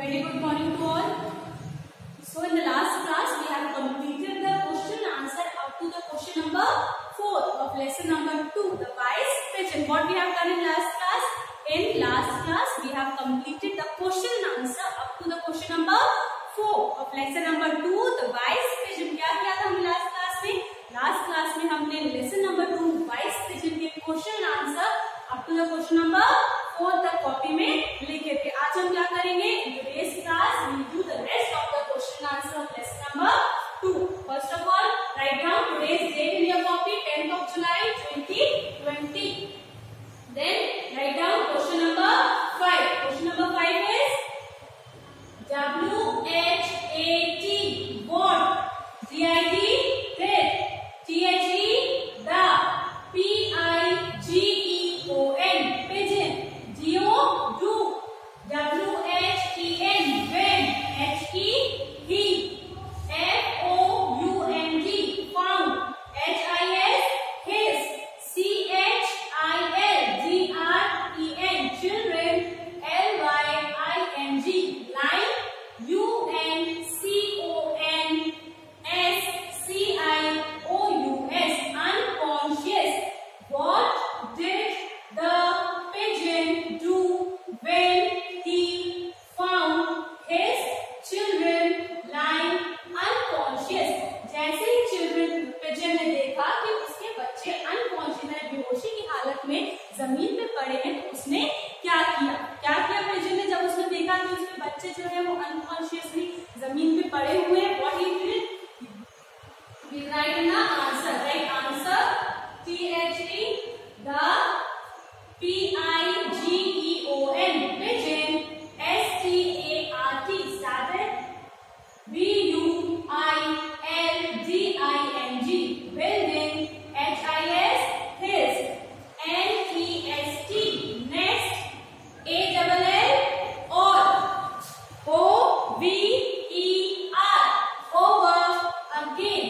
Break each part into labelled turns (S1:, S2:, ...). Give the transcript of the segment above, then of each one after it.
S1: Very good morning to all. So in the last class we have completed the question answer up to the question number 4 of lesson number 2, the wise pigeon. What we have done in last class? In last class we have completed the question answer up to the question number 4 of lesson number 2, the wise pigeon. क्या किया था हमने last class में? Last class में हमने lesson number 2 wise pigeon के question answer up to the question number 4 तक copy में लिखे थे. आज हम क्या करेंगे? In today's class we will do the rest of the question answer of lesson number 2. First of all write down today's date in your copy 10th of July 2020. Then write down question number 5. Question number 5 is WHAT what? GIT with THE the PIGEON pigeon. GO do. WHEN when. HE he. FOUND found. HIS his. CHILDREN children. LYING line. UNCONSCIOUS unconscious. What did the pigeon do when he found his children lying unconscious? जैसे ही pigeon ने देखा कि उसके बच्चे unconscious बेहोशी की हालत में जमीन पे पड़े हैं तो उसने क्या किया? क्या किया पिजन ने जब उसने देखा कि उसके बच्चे जो है वो अनकॉन्शियसली जमीन पे पड़े हुए हैं? What he did? We write in the answer. Write answer THE the PIGEON pigeon. START started. BUILDING building. HIS his. NEST nest. ALL all. OVER over again.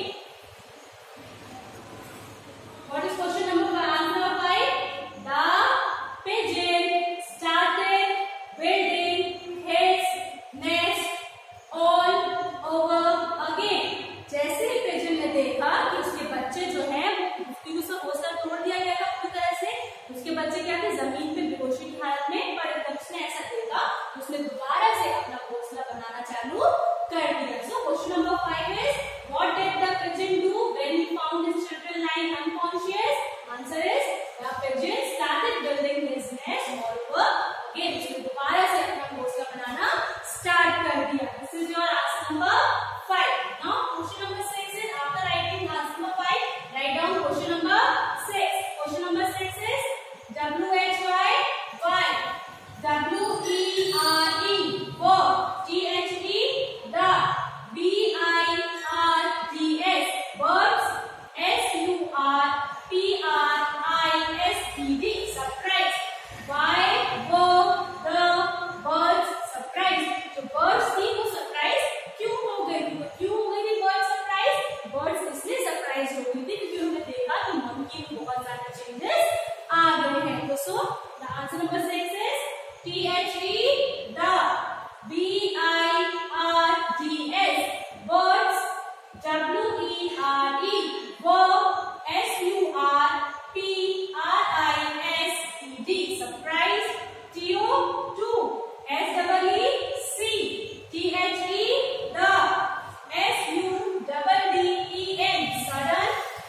S1: What is question number 5? Answer 5. The pigeon started building his nest all over again. जैसे ही pigeon ने देखा कि उसके बच्चे जो हैं उसका घोंसला तोड़ दिया गया था पूरी तरह से, उसके बच्चे क्या थे? जमीन पे बेहोशी की हालत में पड़े थे. उसने ऐसा देखा उसने दोबारा से अपना घोंसला बनाना चालू कर दिया. So question number 5 is what did the pigeon do when he found his children lying unconscious? Answer is the pigeon started building his nest all over again. उसने दोबारा से अपना घोंसला बनाना स्टार्ट कर दिया. This is your answer number 5. Now question number 6 is after writing answer number 5, write down question number 6. Question number 6 is WHY why? WERE what? THE the. BIRDS birds. SURPRISED surprise. Why were the birds surprised? जो birds थी वो surprise क्यों हो गई थी? क्यों हो गई थी birds surprise? Birds इसलिए surprise हो गई थी क्योंकि उन्होंने देखा कि monkey में बहुत ज्यादा changes आ गए हैं. तो so the answer number 6 is THE the BIRDS birds. WERE were. SURPRISED surprise. TO2 SEEC THE the. SUDDEN sudden.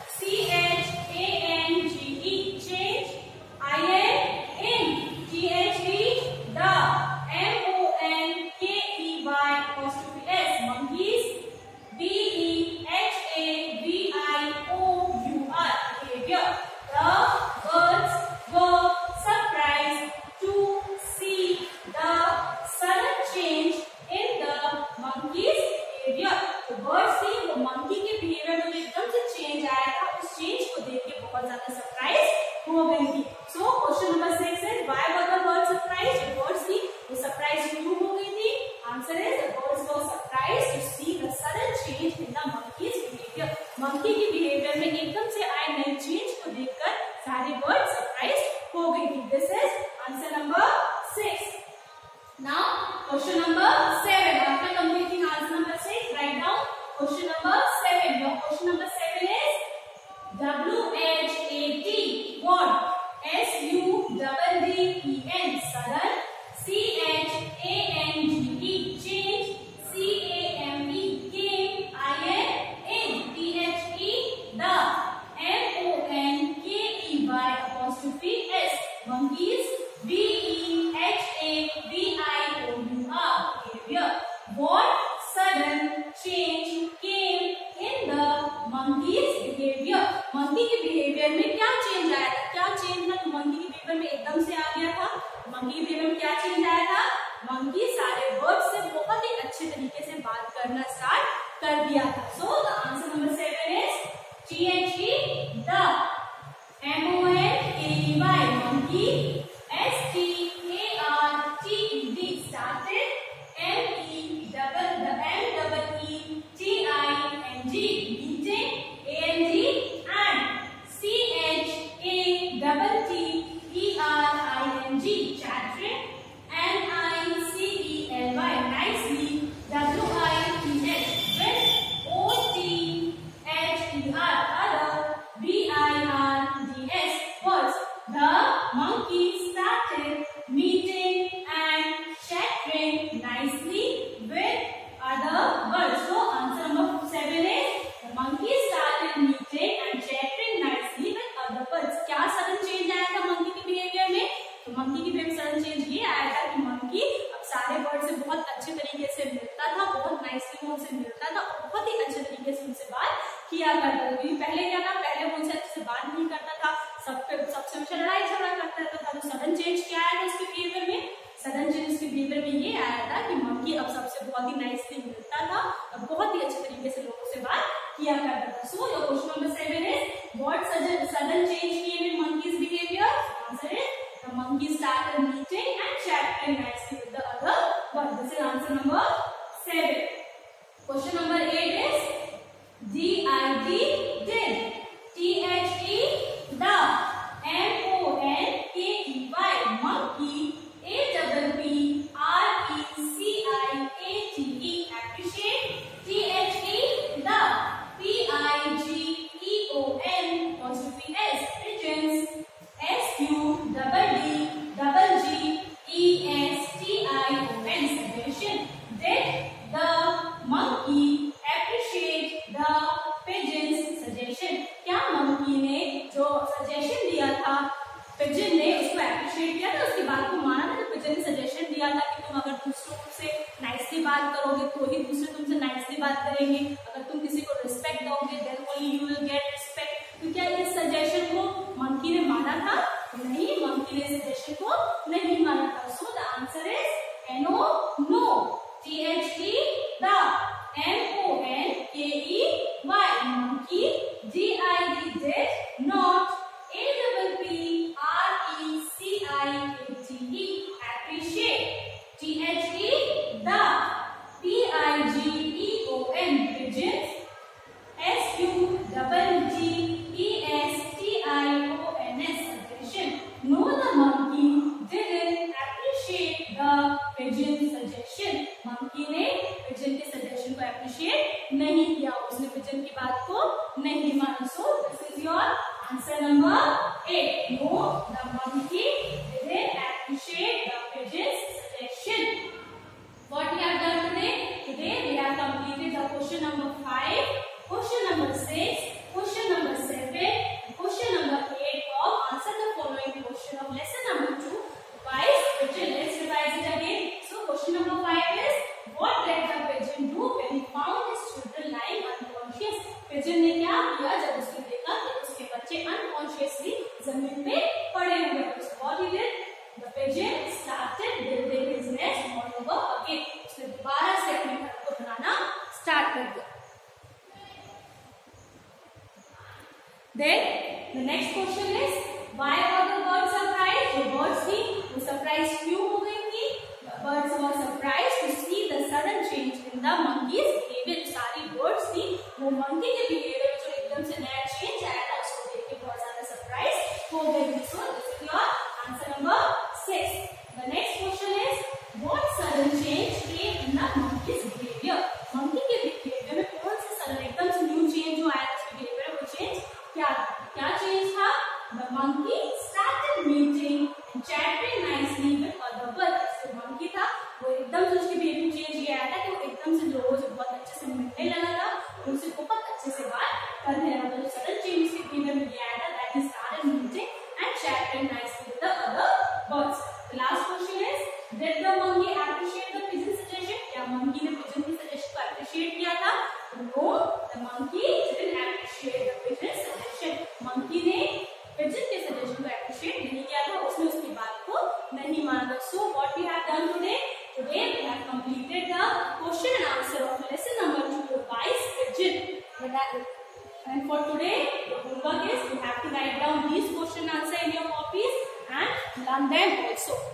S1: CHANGE change. IN THE the. MONKEY monkeys, behavior. Behavior. What sudden change came in the monkey's behavior? monkey के behavior में क्या change आया था? क्या change था? monkey के behavior में एकदम से आ गया था. monkey के behavior में क्या change आया था? monkey सारे birds से बहुत ही अच्छे तरीके से बात करना start कर दिया था. So the answer number 7 is THE, the. MONKEY, monkey. STARTED, started. MEETING, meeting. ANG, and. CHATTERING, chattering. NICELY, nicely. WITH, with. OTHER, other. BIRDS, words. The monkey started meeting and chattering nicely with other birds. So answer number 7 is the monkey started meeting and chattering nicely with other birds. क्या sudden change आया था monkey के behavior में? तो monkey के behavior sudden change ये आया था कि monkey अब सारे birds से बहुत अच्छे तरीके से मिलता था, बहुत nicely उनसे मिलता था, बहुत ही अच्छे तरीके से उनसे बात किया करता था. क्योंकि पहले क्या था, पहले वो उनसे अच्छे से बात नहीं करता था, सबसे हमेशा लड़ाई झगड़ा करता था. तो सडन चेंज क्या आया था उसके बिहेवियर में? सडन चेंज उसके बिहेवियर में ये आया था कि मंकी अब सबसे बहुत ही नाइसली मिलता था और बहुत ही अच्छे तरीके से लोगों से बात किया करता था. So your question number 7 is what sudden change came in monkey's behavior? Answer is the monkey started meeting and chatting nicely with the other birds. This is answer number 7. Question number 8 is DID, did. THE, the. MONKEY, monkey. APPRECIATE, appreciate. THE, the. PIGEON, apostrophe S, pigeons. SQDDGGESTION, suggestion. Did the monkey appreciate the pigeons? Suggestion. क्या monkey ने जो suggestion दिया था pigeon ने उसको appreciate किया था, उसकी बात को माना था. तो पिजन ने सजेशन दिया था कि तुम अगर दूसरों से नाइसली बात करोगे तो ही दूसरे तुमसे नाइसली बात करेंगे. अगर तुम किसी को रिस्पेक्ट दोगे then only you will get respect. तो क्या इस सजेशन को मंकी ने माना था? नहीं, मंकी ने सजेशन को नहीं माना था. So the answer is NO, no. THE, the. MONKEY, monkey. DID, did not. APPRECIATE, appreciate. THE, the. PIGEON, pigeons. SQDDESTIONS, suggestion. No, the monkey didn't appreciate the pigeon suggestion. monkey ने pigeon के suggestion को appreciate नहीं किया, उसने pigeon की बात को नहीं माना. So this is your answer number 8. No, the monkey didn't appreciate the pigeon's suggestion. What we have done today? Today we have completed the question number 5, question number 6, question number 7, question number 8 of answer the following question of lesson number 2. Guys, pigeon. Let's revise it again. So question number 5 is what did the pigeon do when he found his children lying unconscious? Pigeon ने क्या किया जब उसने देखा कि उसके बच्चे unconsciously जमीन पे पड़े हुए हैं? So what he did? The pigeon started building his nest all over again. उसने दोबारा से अपने घर को बनाना स्टार्ट कर दिया. Then the next question is why were the birds surprised? जो birds थी वो surprised क्यों हो गई थी? The birds were surprised to see the sudden change in the monkey's behavior. सारी birds थी वो monkey के behavior जो एकदम से नया change आया था उसको देख के बहुत ज्यादा surprised हो गई थी. So this is your answer number 6. The next question is what sudden change came in the monkey's behavior? monkey के behavior में कौन सा sudden एकदम से new change जो आया उसके behavior में वो change क्या change था? The monkey started meeting and chatting nicely with other birds. जो monkey था वो एकदम से उसके behavior change ये आया था कि वो एकदम से लोगों से बहुत अच्छे से मिलने लगा था, उनसे बहुत अच्छे से बात करने लगा था. जो sudden change उसके behavior में ये आया था that he started meeting and chatting nicely with the other birds. The last question is, did the monkey appreciate the pigeon suggestion? क्या monkey ने pigeon की suggestion को appreciate किया था? No, the monkey didn't appreciate the pigeon suggestion. Monkey ने pigeon के suggestion को appreciate नहीं किया था, उसने उसकी बात को नहीं माना था. So what we have done today? Today we have completed the question and answer of lesson number 2 by pigeon. And for today, the homework is you have to write down these question and answer in your copies and learn them also.